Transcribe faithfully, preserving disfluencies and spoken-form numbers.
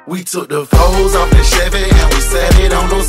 We took the foes off the Chevy and we sat it on those